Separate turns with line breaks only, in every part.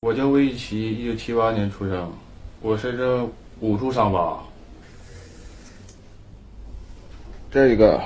我叫魏一奇，1978年出生，我身上5处伤疤。这个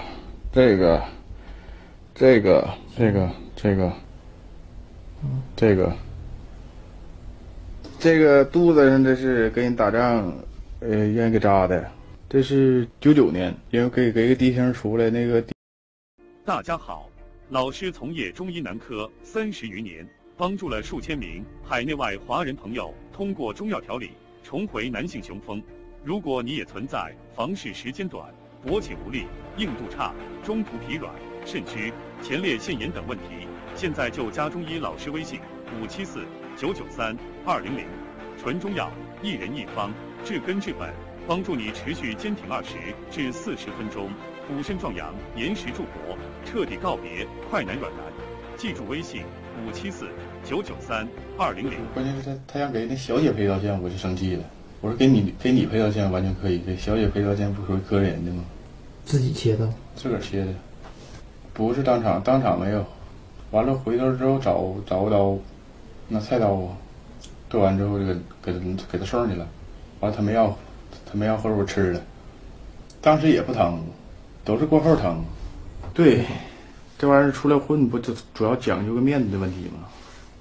肚子上这是跟人打仗，让人给扎的。这是99年，因为给个弟兄出来那个。
大家好，老师从业中医男科30余年，帮助了数千名海内外华人朋友通过中药调理重回男性雄风。如果你也存在房事时间短、勃起无力、硬度差、中途疲软、肾虚、前列腺炎等问题，现在就加中医老师微信574-993-200，纯中药，一人一方，治根治本，帮助你持续坚挺20至40分钟，补肾壮阳，延时助勃，彻底告别快男软男。记住微信574-993-200。
关键是他想给那小姐赔道歉，我就生气了。我说给你赔道歉完全可以，给小姐赔道歉不属于个人的吗？
自己切的，
自个儿切的，不是当场没有。完了回头之后找个刀，拿菜刀啊，剁完之后就给他送上去了。完了他没要后边吃了，当时也不疼，都是过后疼。对，这玩意儿出来混不就主要讲究个面子的问题吗？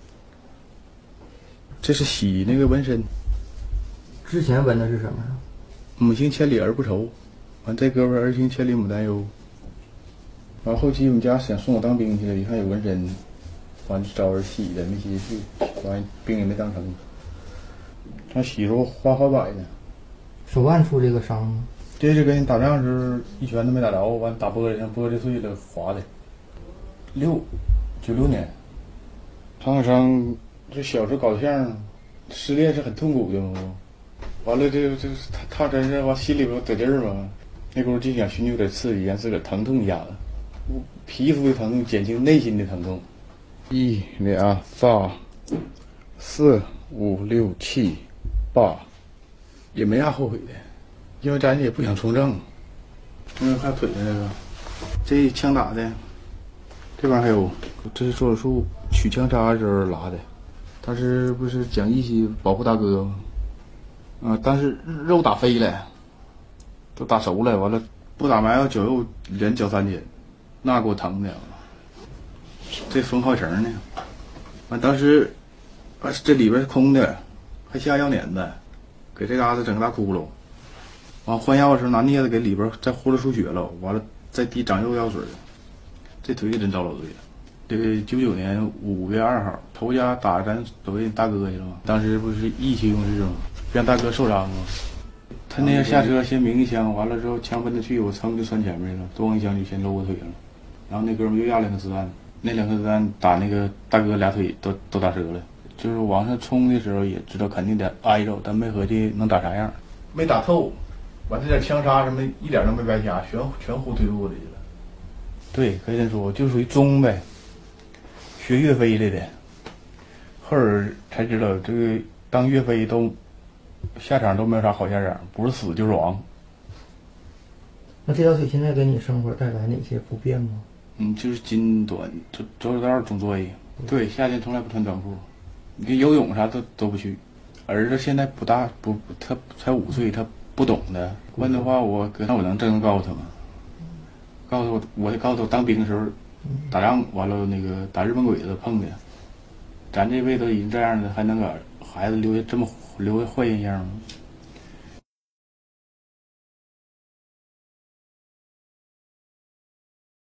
这是洗那个纹身。
之前纹的是什么呀？
母亲千里儿不愁，完这哥们儿行千里母担忧。完后期我们家想送我当兵去了，一看有纹身，完就找人洗的，没洗去，完兵也没当成。他洗时候花好百呢。
手腕处这个伤吗？
这是跟人打仗时候一拳都没打着，完打玻璃上，玻璃碎了，划的。96年，创伤，这小时候搞对象，失恋是很痛苦的嘛。完了这他真是完心里边得劲儿嘛。那时候就想寻求点刺激，让自个儿疼痛一下子，皮肤的疼痛减轻内心的疼痛。1、2、3、4、5、6、7、8，也没啥后悔的，因为咱也不想从政。因为还有腿上那个，这枪打的，这边还有，这是做手术取枪扎的时候拉的。他是不是讲义气保护大哥吗？但是肉打飞了，都打熟了，完了不打埋了绞肉，连绞3天，那给我疼的。这缝好绳呢，完当时，这里边是空的，还下药碾子，给这嘎达整个大窟窿。完换药的时候拿镊子给里边再呼噜出血了，完了再滴长肉药水。这腿也真遭老罪了。这个99年5月2号，头家打咱所谓大哥去了吗？当时不是意气用事吗？让大哥受伤吗？他那样下车先鸣一枪，完了之后枪奔他去，我噌就窜前面去了，咣一枪就先搂我腿上了。然后那哥们又压2颗子弹，那2颗子弹打那个大哥俩腿都打折了。就是往上冲的时候也知道肯定得挨着，但没合计能打啥样，没打透。完这点枪杀什么一点都没白瞎，全呼推肚子去了。对，可以这么说，就属于中呗，学岳飞来的。后儿才知道这个当岳飞都下场都没有啥好下场，不是死就是亡。
那这条腿现在给你生活带来哪些不便吗？
就是筋短，走走道总作业。对，夏天从来不穿短裤，你游泳啥都不去。儿子现在他才5岁，他不懂的。问的话，我能真能告诉他吗？告诉我得告诉他，当兵的时候打仗完了那个打日本鬼子碰的。咱这辈子已经这样了，还能给孩子留下坏印象吗？